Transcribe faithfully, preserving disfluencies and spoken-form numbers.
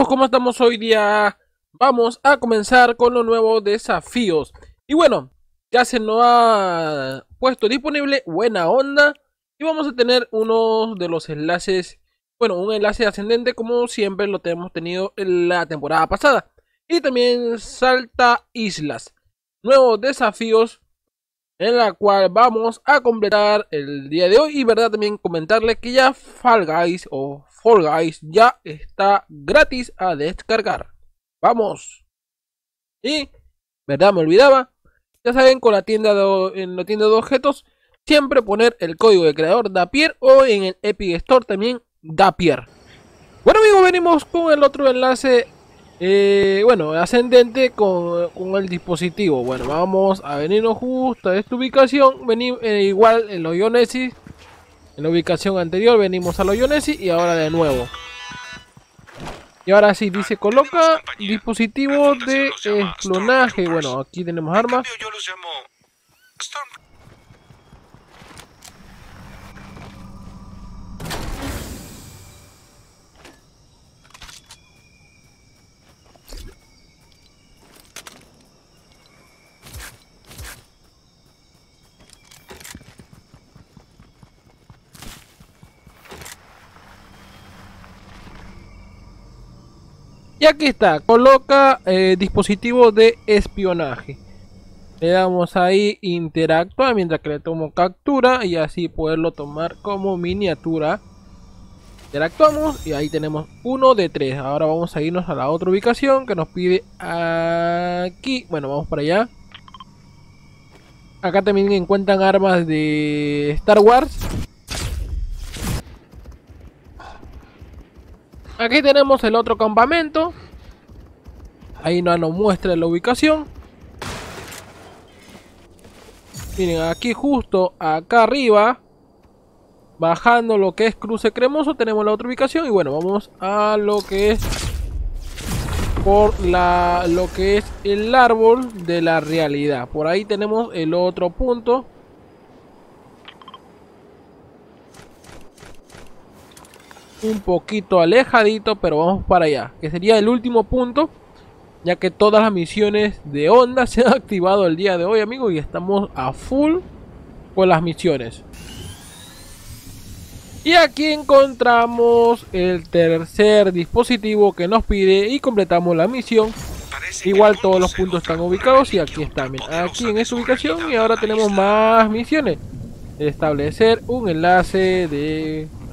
Chicos, ¿cómo estamos hoy día? Vamos a comenzar con los nuevos desafíos. Y bueno, ya se nos ha puesto disponible Buena Onda. Y vamos a tener uno de los enlaces, bueno, un enlace ascendente como siempre lo hemos tenido en la temporada pasada. Y también Salta Islas. Nuevos desafíos en la cual vamos a completar el día de hoy. Y verdad, también comentarles que ya Fall Guys o Fall Guys ya está gratis a descargar. Vamos. Y verdad, me olvidaba, ya saben, con la tienda de, en la tienda de objetos siempre poner el código de creador Dapier, o en el Epic Store también Dapier. Bueno amigos, venimos con el otro enlace Eh, bueno, ascendente con, con el dispositivo. Bueno, vamos a venirnos justo a esta ubicación. Venimos eh, igual en los Ionesi. En la ubicación anterior venimos a los Ionesi y ahora de nuevo. Y ahora sí, dice coloca dispositivo de espionaje. Bueno, aquí tenemos armas. Y aquí está, coloca eh, dispositivo de espionaje. Le damos ahí interactuar mientras que le tomo captura y así poderlo tomar como miniatura. Interactuamos y ahí tenemos uno de tres. Ahora vamos a irnos a la otra ubicación que nos pide aquí. Bueno, vamos para allá. Acá también encuentran armas de Star Wars. Aquí tenemos el otro campamento. Ahí no nos muestra la ubicación. Miren, aquí justo acá arriba, bajando lo que es Cruce Cremoso, tenemos la otra ubicación. Y bueno, vamos a lo que es por la lo que es el árbol de la realidad. Por ahí tenemos el otro punto. Un poquito alejadito, pero vamos para allá, que sería el último punto, ya que todas las misiones de onda se han activado el día de hoy, amigos, y estamos a full con las misiones. Y aquí encontramos el tercer dispositivo que nos pide y completamos la misión. Igual todos los puntos están ubicados y aquí están, mira, aquí en esta ubicación. Y ahora tenemos más misiones. Establecer un enlace de